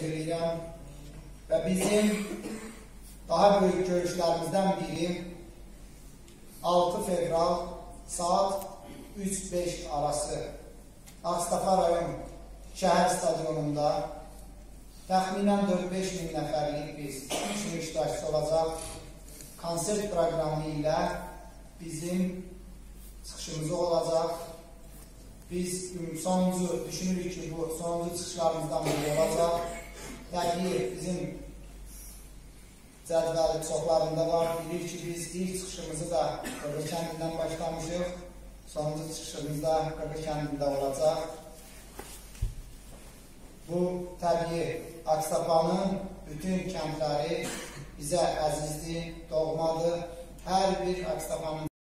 təşəkkür edirəm və bizim daha böyük görüşlərimizdən biri 6 fevral saat 3-5 arası Ağstafa rayon şəhər stadionunda təxminən 4-5 min nəfərlik bir iştirakçı olacaq konsert proqramı ilə bizim çıxışımız olacaq. Biz sonuncu düşünürük ki, bu sonuncu çıxışlarımızdan biri olacaq. Təbii bizim cədvəli çoxlarında var. Bilir ki, biz ilk çıxışımızı da Qırğı kəndindən başlamışıq. Sonuncu çıxışımız da Qırğı kəndində olacaq. Bu təbii Ağstafanın bütün kəndləri bizə əzizdir, doğmadır. Hər bir Ağstafanın